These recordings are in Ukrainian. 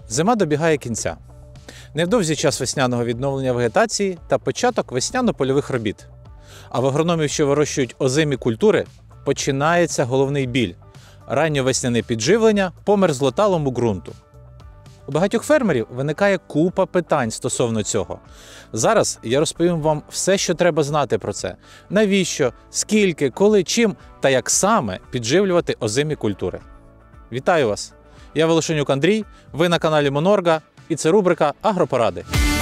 Зима добігає кінця. Невдовзі час весняного відновлення вегетації та початок весняно-польових робіт. А в агрономів, що вирощують озимі культури, починається головний біль – ранньовесняне підживлення по мерзлоталому ґрунту. У багатьох фермерів виникає купа питань стосовно цього. Зараз я розповім вам все, що треба знати про це. Навіщо, скільки, коли, чим та як саме підживлювати озимі культури. Вітаю вас! Я Волошенюк Андрій, ви на каналі Монорга і це рубрика «Агропоради».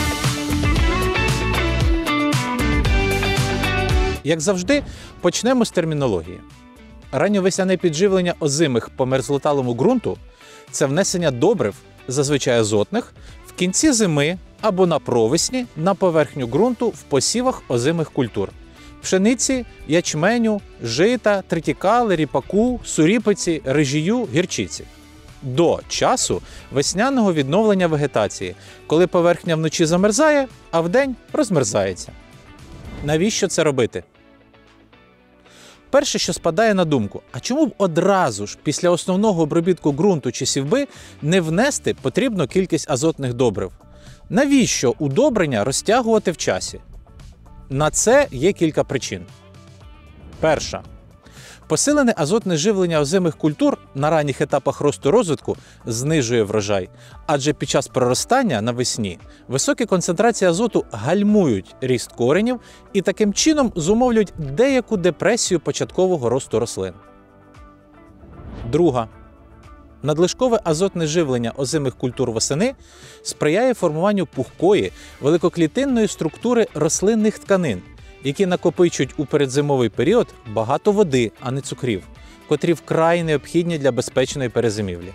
Як завжди, почнемо з термінології. Ранньовесняне підживлення озимих по мерзлоталому ґрунту – це внесення добрив, зазвичай азотних, в кінці зими або на провесні на поверхню ґрунту в посівах озимих культур – пшениці, ячменю, жита, тритікали, ріпаку, суріпиці, рижію, гірчиці. До часу весняного відновлення вегетації, коли поверхня вночі замерзає, а вдень розмерзається. Навіщо це робити? Перше, що спадає на думку, а чому б одразу ж після основного обробітку ґрунту чи сівби не внести потрібну кількість азотних добрив? Навіщо удобрення розтягувати в часі? На це є кілька причин. Перша. Посилене азотне живлення озимих культур на ранніх етапах росту розвитку знижує врожай, адже під час проростання навесні високі концентрації азоту гальмують ріст коренів і таким чином зумовлюють деяку депресію початкового росту рослин. Друга. Надлишкове азотне живлення озимих культур восени сприяє формуванню пухкої, великоклітинної структури рослинних тканин, які накопичують у передзимовий період багато води, а не цукрів, котрі вкрай необхідні для безпечної перезимівлі.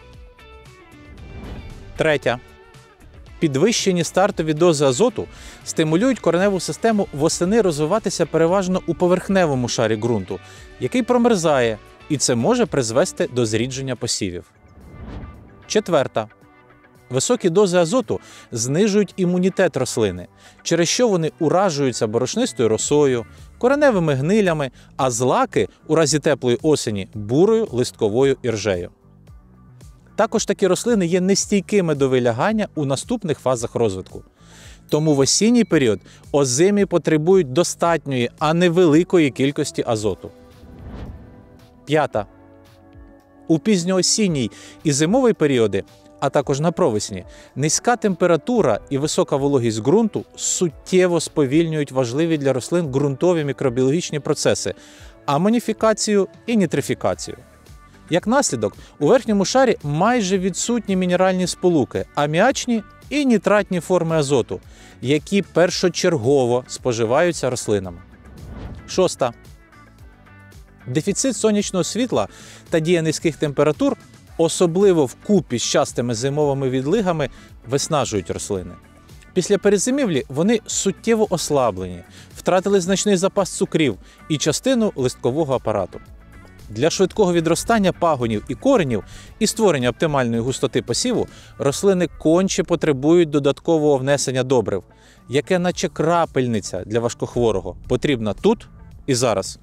Третя. Підвищені стартові дози азоту стимулюють кореневу систему восени розвиватися переважно у поверхневому шарі ґрунту, який промерзає, і це може призвести до зрідження посівів. Четверта. Високі дози азоту знижують імунітет рослини, через що вони уражуються борошнистою росою, кореневими гнилями, а злаки у разі теплої осені – бурою, листковою іржею. Також такі рослини є нестійкими до вилягання у наступних фазах розвитку. Тому в осінній період озимі потребують достатньої, а не великої кількості азоту. П'ята. У пізньоосінній і зимовий періоди, а також на провесні, низька температура і висока вологість ґрунту суттєво сповільнюють важливі для рослин ґрунтові мікробіологічні процеси – амоніфікацію і нітрифікацію. Як наслідок, у верхньому шарі майже відсутні мінеральні сполуки – аміачні і нітратні форми азоту, які першочергово споживаються рослинами. Шоста. Дефіцит сонячного світла та дія низьких температур особливо вкупі з частими зимовими відлигами виснажують рослини. Після перезимівлі вони суттєво ослаблені, втратили значний запас цукрів і частину листкового апарату. Для швидкого відростання пагонів і коренів і створення оптимальної густоти посіву рослини конче потребують додаткового внесення добрив, яке наче крапельниця для важкохворого, потрібна тут і зараз.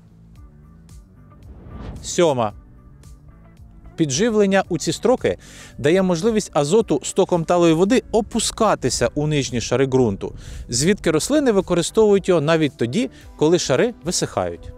Сьома. Підживлення у ці строки дає можливість азоту стоком талої води опускатися у нижні шари ґрунту, звідки рослини використовують його навіть тоді, коли шари висихають.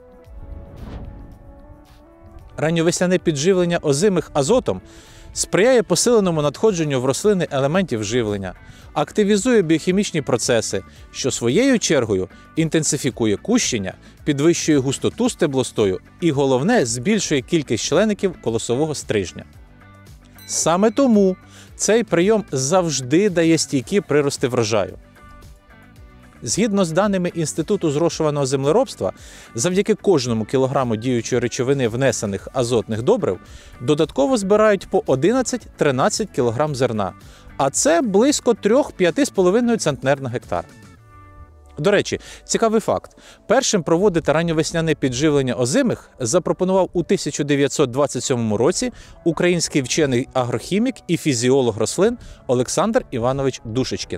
Ранньовесняне підживлення озимих азотом сприяє посиленому надходженню в рослини елементів живлення, активізує біохімічні процеси, що своєю чергою інтенсифікує кущення, підвищує густоту стеблостою і, головне, збільшує кількість члеників колосового стрижня. Саме тому цей прийом завжди дає стійкі прирости врожаю. Згідно з даними Інституту зрошуваного землеробства, завдяки кожному кілограму діючої речовини внесених азотних добрив додатково збирають по 11-13 кг зерна, а це близько 3-5,5 центнер на гектар. До речі, цікавий факт. Першим проводити ранньовесняне підживлення озимих запропонував у 1927 році український вчений агрохімік і фізіолог рослин Олександр Іванович Душечкін.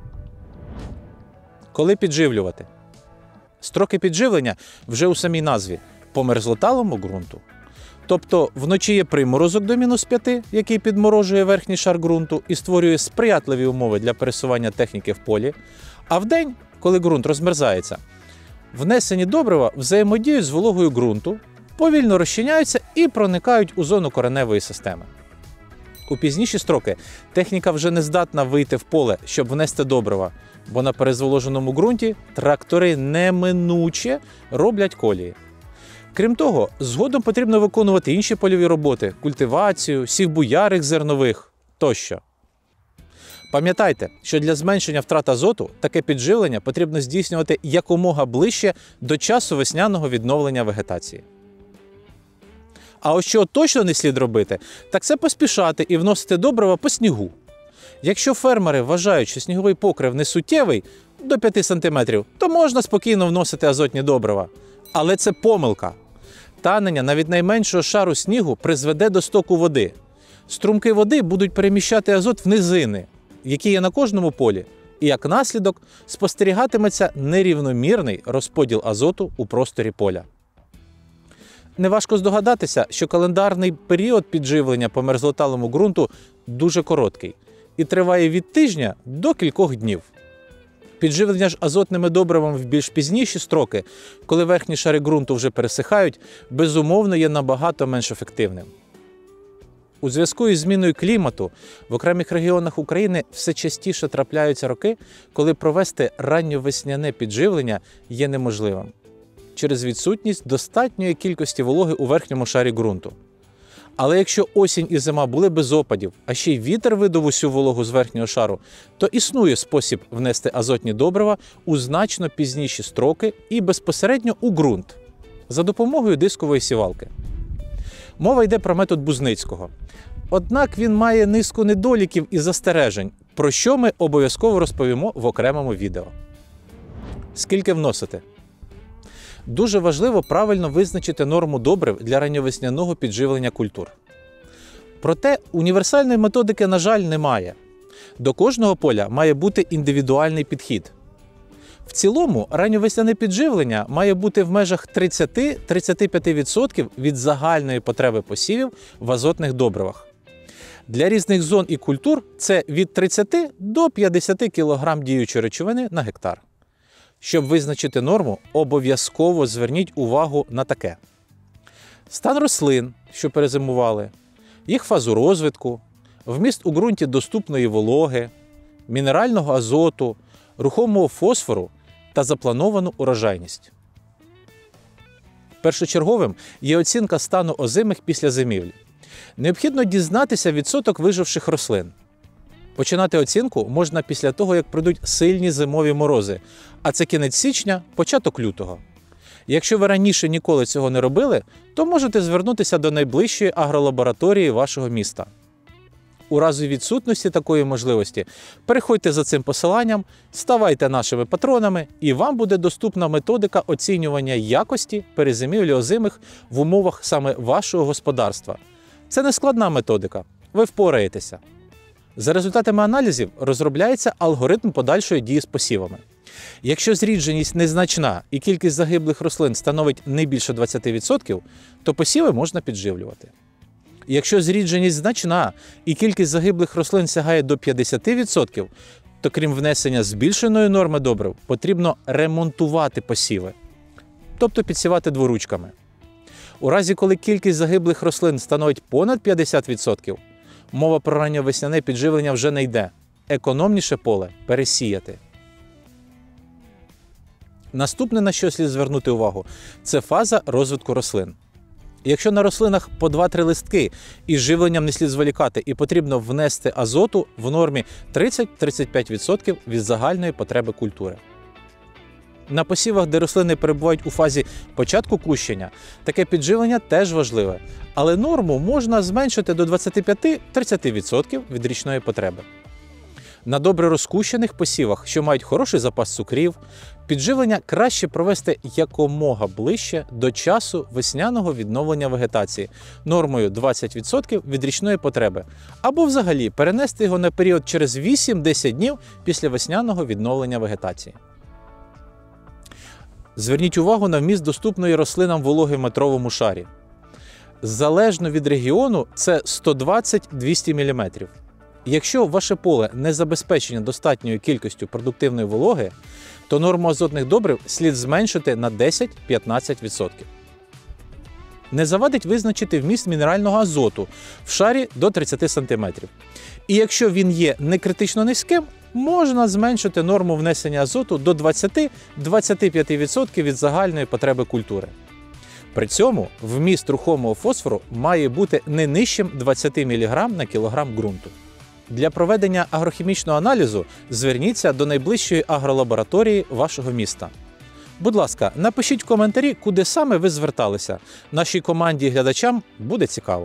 Коли підживлювати? Строки підживлення вже у самій назві – по мерзлоталому ґрунту. Тобто вночі є приморозок до -5, який підморожує верхній шар ґрунту і створює сприятливі умови для пересування техніки в полі, а вдень, коли ґрунт розмерзається, внесені добрива взаємодіють з вологою ґрунту, повільно розчиняються і проникають у зону кореневої системи. У пізніші строки техніка вже не здатна вийти в поле, щоб внести добрива, бо на перезволоженому ґрунті трактори неминуче роблять колії. Крім того, згодом потрібно виконувати інші польові роботи – культивацію, сів буярих зернових тощо. Пам'ятайте, що для зменшення втрат азоту таке підживлення потрібно здійснювати якомога ближче до часу весняного відновлення вегетації. А ось що точно не слід робити, так це поспішати і вносити добрива по снігу. Якщо фермери вважають, що сніговий покрив не суттєвий, до 5 см, то можна спокійно вносити азотні добрива. Але це помилка. Танення навіть найменшого шару снігу призведе до стоку води. Струмки води будуть переміщати азот в низини, які є на кожному полі, і як наслідок спостерігатиметься нерівномірний розподіл азоту у просторі поля. Неважко здогадатися, що календарний період підживлення по мерзлоталому ґрунту дуже короткий і триває від тижня до кількох днів. Підживлення ж азотними добривами в більш пізніші строки, коли верхні шари ґрунту вже пересихають, безумовно є набагато менш ефективним. У зв'язку із зміною клімату в окремих регіонах України все частіше трапляються роки, коли провести ранньовесняне підживлення є неможливим через відсутність достатньої кількості вологи у верхньому шарі ґрунту. Але якщо осінь і зима були без опадів, а ще й вітер видав усю вологу з верхнього шару, то існує спосіб внести азотні добрива у значно пізніші строки і безпосередньо у ґрунт за допомогою дискової сівалки. Мова йде про метод Бузницького. Однак він має низку недоліків і застережень, про що ми обов'язково розповімо в окремому відео. Скільки вносити? Дуже важливо правильно визначити норму добрив для ранньовесняного підживлення культур. Проте універсальної методики, на жаль, немає. До кожного поля має бути індивідуальний підхід. В цілому, ранньовесняне підживлення має бути в межах 30-35% від загальної потреби посівів в азотних добривах. Для різних зон і культур це від 30 до 50 кг діючої речовини на гектар. Щоб визначити норму, обов'язково зверніть увагу на таке: стан рослин, що перезимували, їх фазу розвитку, вміст у ґрунті доступної вологи, мінерального азоту, рухомого фосфору та заплановану урожайність. Першочерговим є оцінка стану озимих після зимівлі. Необхідно дізнатися відсоток виживших рослин. Починати оцінку можна після того, як прийдуть сильні зимові морози, а це кінець січня, початок лютого. Якщо ви раніше ніколи цього не робили, то можете звернутися до найближчої агролабораторії вашого міста. У разі відсутності такої можливості переходьте за цим посиланням, ставайте нашими патронами, і вам буде доступна методика оцінювання якості перезимівлі озимих в умовах саме вашого господарства. Це не складна методика, ви впораєтеся. За результатами аналізів розробляється алгоритм подальшої дії з посівами. Якщо зрідженість незначна і кількість загиблих рослин становить не більше 20%, то посіви можна підживлювати. Якщо зрідженість значна і кількість загиблих рослин сягає до 50%, то крім внесення збільшеної норми добрив, потрібно ремонтувати посіви, тобто підсівати дворучками. У разі, коли кількість загиблих рослин становить понад 50%, мова про ранньовесняне підживлення вже не йде. Економніше поле пересіяти. Наступне, на що слід звернути увагу, це фаза розвитку рослин. Якщо на рослинах по 2-3 листки і з живленням не слід зволікати і потрібно внести азоту в нормі 30-35% від загальної потреби культури. На посівах, де рослини перебувають у фазі початку кущення, таке підживлення теж важливе, але норму можна зменшити до 25-30% від річної потреби. На добре розкущених посівах, що мають хороший запас цукрів, підживлення краще провести якомога ближче до часу весняного відновлення вегетації нормою 20% від річної потреби, або взагалі перенести його на період через 8-10 днів після весняного відновлення вегетації. Зверніть увагу на вміст доступної рослинам вологи в метровому шарі. Залежно від регіону це 120-200 мм. Якщо ваше поле не забезпечено достатньою кількістю продуктивної вологи, то норму азотних добрив слід зменшити на 10-15%. Не завадить визначити вміст мінерального азоту в шарі до 30 см. І якщо він є не критично низьким, можна зменшити норму внесення азоту до 20-25% від загальної потреби культури. При цьому вміст рухомого фосфору має бути не нижчим 20 мг на кілограм ґрунту. Для проведення агрохімічного аналізу зверніться до найближчої агролабораторії вашого міста. Будь ласка, напишіть в коментарі, куди саме ви зверталися. Нашій команді і глядачам буде цікаво.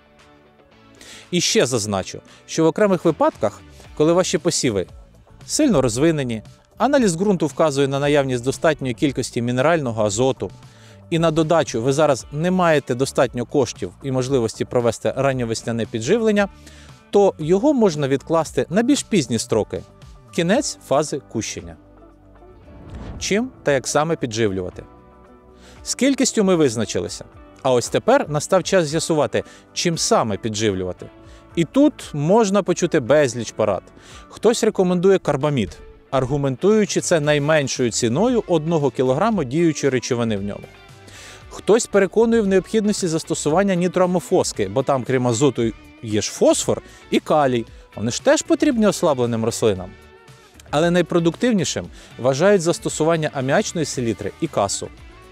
І ще зазначу, що в окремих випадках, коли ваші посіви сильно розвинені, аналіз ґрунту вказує на наявність достатньої кількості мінерального азоту, і на додачу ви зараз не маєте достатньо коштів і можливості провести ранньовесняне підживлення, то його можна відкласти на більш пізні строки – кінець фази кущення. Чим та як саме підживлювати? З кількістю ми визначилися. А ось тепер настав час з'ясувати, чим саме підживлювати. І тут можна почути безліч порад. Хтось рекомендує карбамід, аргументуючи це найменшою ціною 1 кг діючої речовини в ньому. Хтось переконує в необхідності застосування нітроамофоски, бо там, крім азоту, є ж фосфор і калій. Вони ж теж потрібні ослабленим рослинам. Але найпродуктивнішим вважають застосування аміачної селітри і касу.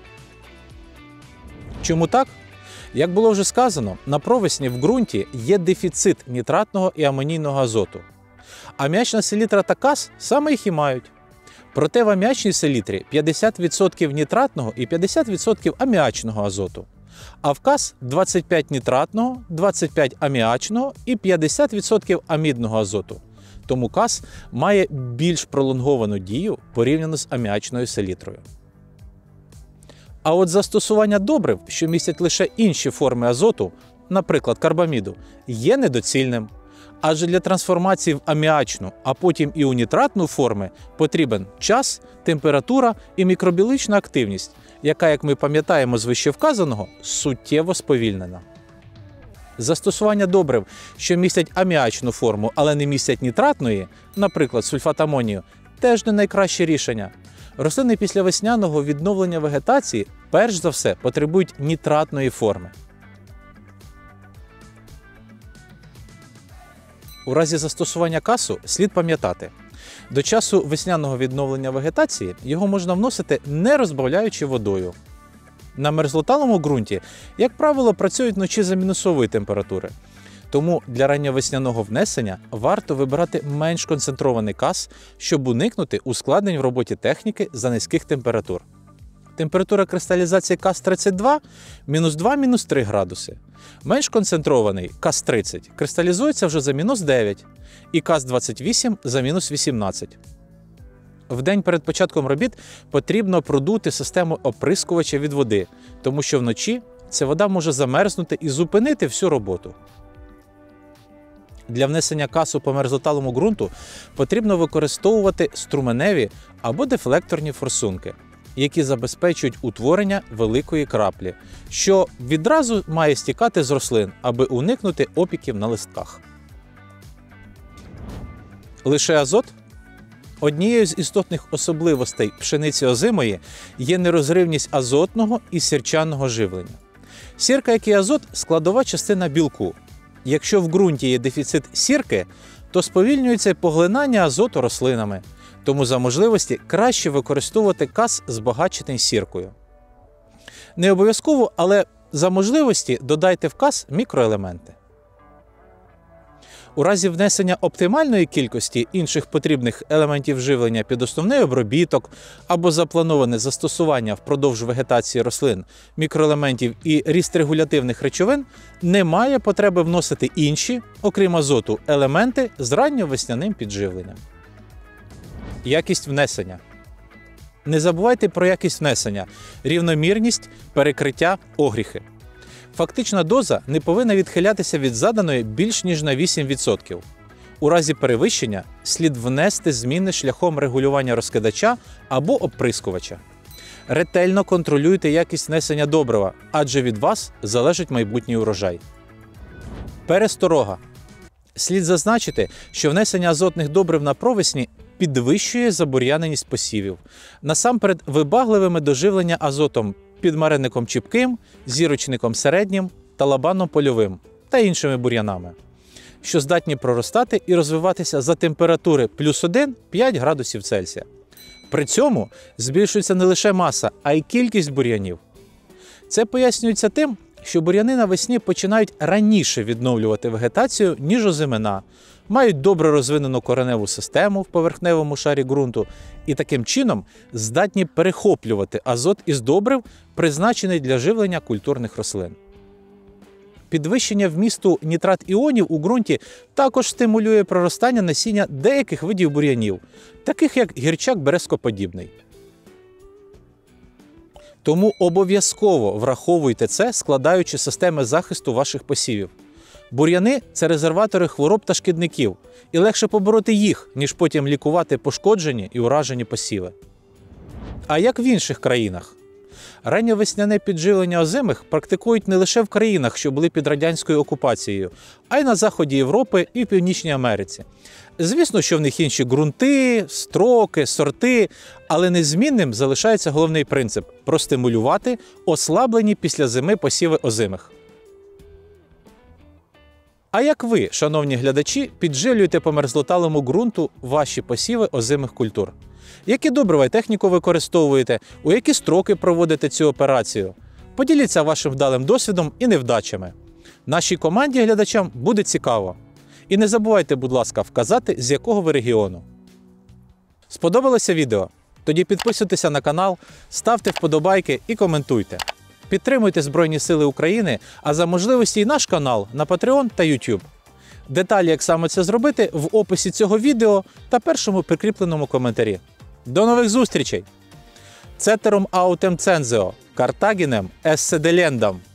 Чому так? Як було вже сказано, на провесні в ґрунті є дефіцит нітратного і амонійного азоту. Аміачна селітра та кас саме їх і мають. Проте в аміачній селітрі 50% нітратного і 50% аміачного азоту. А в кас 25 нітратного, 25 аміачного і 50% амідного азоту. Тому кас має більш пролонговану дію порівняно з аміачною селітрою. А от застосування добрив, що містять лише інші форми азоту, наприклад карбаміду, є недоцільним. Адже для трансформації в аміачну, а потім і у нітратну форми потрібен час, температура і мікробіологічна активність, яка, як ми пам'ятаємо з вищевказаного, суттєво сповільнена. Застосування добрив, що містять аміачну форму, але не містять нітратної, наприклад, сульфат амонію, теж не найкраще рішення. Рослини після весняного відновлення вегетації перш за все потребують нітратної форми. У разі застосування касу слід пам'ятати, до часу весняного відновлення вегетації його можна вносити не розбавляючи водою. На мерзлоталому ґрунті, як правило, працюють вночі за мінусової температури. Тому для ранньовесняного внесення варто вибирати менш концентрований кас, щоб уникнути ускладнень в роботі техніки за низьких температур. Температура кристалізації КАС-32 – мінус 2-3 градуси. Менш концентрований КАС-30 кристалізується вже за мінус 9 і КАС-28 за мінус 18. В день перед початком робіт потрібно продути систему оприскувача від води, тому що вночі ця вода може замерзнути і зупинити всю роботу. Для внесення касу по мерзлоталому ґрунту потрібно використовувати струменеві або дефлекторні форсунки, які забезпечують утворення великої краплі, що відразу має стікати з рослин, аби уникнути опіків на листках. Лише азот? Однією з істотних особливостей пшениці озимої є нерозривність азотного і сірчаного живлення. Сірка, як і азот, складова частина білку. Якщо в ґрунті є дефіцит сірки, то сповільнюється поглинання азоту рослинами, тому за можливості краще використовувати кас, збагачений сіркою. Не обов'язково, але за можливості додайте в кас мікроелементи. У разі внесення оптимальної кількості інших потрібних елементів живлення під основний обробіток або заплановане застосування впродовж вегетації рослин мікроелементів і ріст регулятивних речовин, немає потреби вносити інші, окрім азоту, елементи з ранньовесняним підживленням. Якість внесення. Не забувайте про якість внесення, рівномірність, перекриття, огріхи. Фактична доза не повинна відхилятися від заданої більш ніж на 8%. У разі перевищення слід внести зміни шляхом регулювання розкидача або оприскувача. Ретельно контролюйте якість внесення добрива, адже від вас залежить майбутній урожай. Пересторога. Слід зазначити, що внесення азотних добрив на провесні підвищує забур'яненість посівів. Насамперед вибагливими до живлення азотом підмаренником чіпким, зірочником середнім, талабаном польовим та іншими бур'янами, що здатні проростати і розвиватися за температури плюс 1-5 градусів Цельсія. При цьому збільшується не лише маса, а й кількість бур'янів. Це пояснюється тим, що бур'яни навесні починають раніше відновлювати вегетацію, ніж озимина, мають добре розвинену кореневу систему в поверхневому шарі ґрунту і таким чином здатні перехоплювати азот із добрив, призначений для живлення культурних рослин. Підвищення вмісту нітрат-іонів у ґрунті також стимулює проростання насіння деяких видів бур'янів, таких як гірчак березкоподібний. Тому обов'язково враховуйте це, складаючи системи захисту ваших посівів. Бур'яни – це резерватори хвороб та шкідників, і легше побороти їх, ніж потім лікувати пошкоджені і уражені посіви. А як в інших країнах? Ранньовесняне підживлення озимих практикують не лише в країнах, що були під радянською окупацією, а й на заході Європи і в Північній Америці. Звісно, що в них інші ґрунти, строки, сорти, але незмінним залишається головний принцип – простимулювати ослаблені після зими посіви озимих. А як ви, шановні глядачі, підживлюєте по мерзлоталому ґрунту ваші посіви озимих культур? Які добрива і техніку використовуєте? У які строки проводите цю операцію? Поділіться вашим вдалим досвідом і невдачами. Нашій команді глядачам буде цікаво. І не забувайте, будь ласка, вказати, з якого ви регіону. Сподобалося відео? Тоді підписуйтеся на канал, ставте вподобайки і коментуйте. Підтримуйте Збройні Сили України, а за можливості й наш канал на Patreon та YouTube. Деталі, як саме це зробити, в описі цього відео та першому прикріпленому коментарі. До нових зустрічей! Ceterum autem censeo, Carthaginem esse delendam.